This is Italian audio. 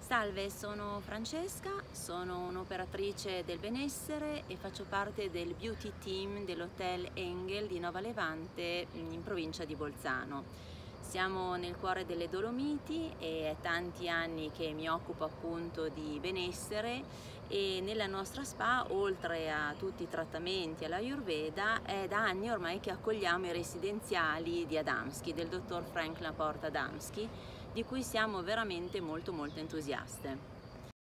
Salve, sono Francesca, sono un'operatrice del benessere e faccio parte del beauty team dell'Hotel Engel di Nova Levante in provincia di Bolzano. Siamo nel cuore delle Dolomiti e è tanti anni che mi occupo appunto di benessere e nella nostra spa, oltre a tutti i trattamenti all'Ayurveda, è da anni ormai che accogliamo i residenziali di Adamski, del dottor Frank Laporte Adamski, di cui siamo veramente molto entusiaste.